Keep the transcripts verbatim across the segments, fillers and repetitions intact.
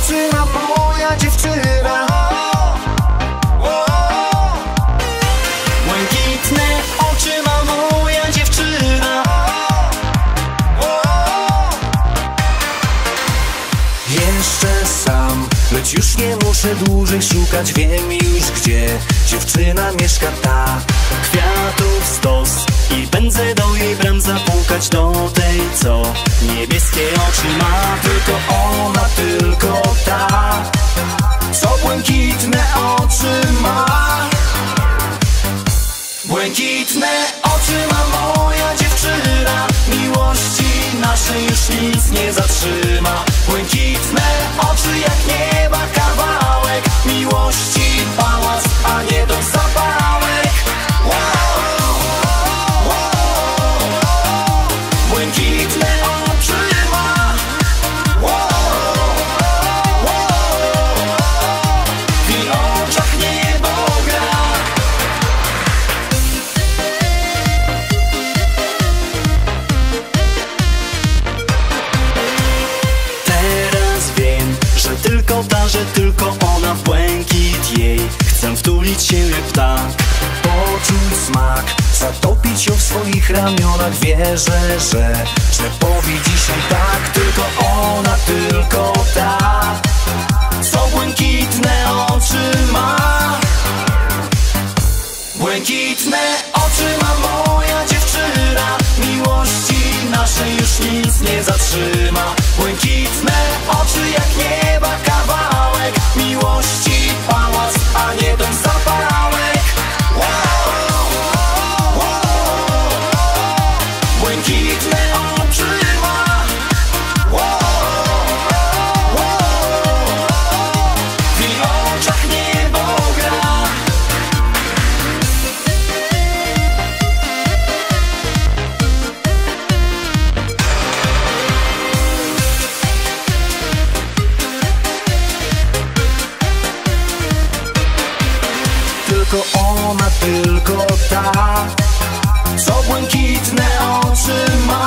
oczy ma moja dziewczyna. Błękitne oczy ma moja dziewczyna. Jeszcze sam, lecz już nie muszę dłużej szukać. Wiem już, gdzie dziewczyna mieszka ta. Kwiatów stos i pędzę do jej bram zapukać, do tej, co niebieskie oczy ma. Tylko ona, tylko ta, co błękitne oczy ma. Błękitne oczy ma moja dziewczyna. Miłości naszej już nic nie zatrzyma. Błękitne oczy jak nieba kawałek. Miłości pałac, a nie dom zapałek. Wow, wow. Błękitne oczy ma. Wow, wow. W jej oczach niebo gra. Teraz wiem, że tylko ta, że tylko ona, błękit jej. Chcę wtulić się jak ptak, poczuć smak, zatopić ją w swoich ramionach. Wierzę, że, że powie dzisiaj tak. Tylko ona, tylko ta, co błękitne oczy ma. Błękitne oczy ma moja dziewczyna. Miłości naszej już nic nie zatrzyma. Błękitne oczy jak nieba kawałek. Miłości pałac, a nie dom zapałek. Wow, wow. Błękitne oczy ma. Wow, wow. W jej oczach niebo gra. Tylko ona, tylko ta, co błękitne oczy ma.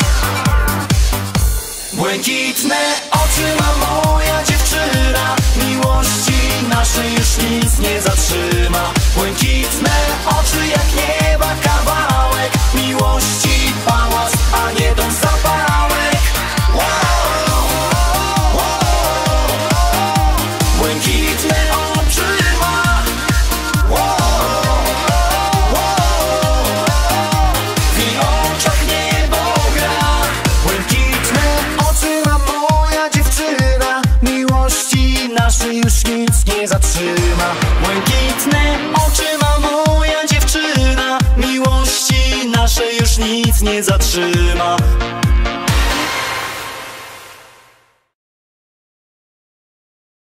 Błękitne oczy ma moja dziewczyna. Miłości naszej już nic nie zatrzyma. Błękitne oczy jak nieba kawałek. Miłości pałac, a nie dom zapałek. Wow, wow. Błękitne oczy ma. Wow, wow. W jej oczach niebo gra. Błękitne oczy ma moja dziewczyna. Miłości naszej już nic nie zatrzyma. Błękitne oczy ma moja dziewczyna. Miłości naszej już nic nie zatrzyma.